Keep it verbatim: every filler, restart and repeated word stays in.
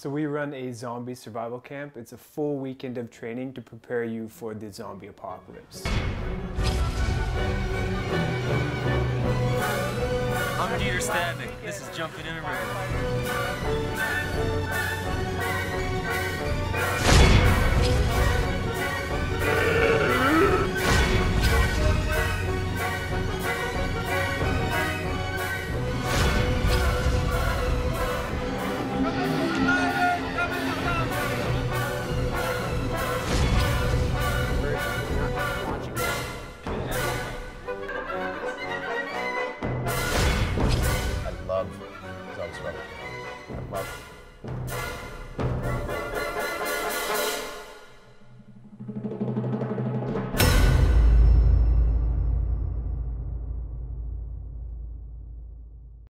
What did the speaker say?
So we run a zombie survival camp. It's a full weekend of training to prepare you for the zombie apocalypse. I'm Dieter Stavnik. This is Jumping in a River. I love zombie survival. I love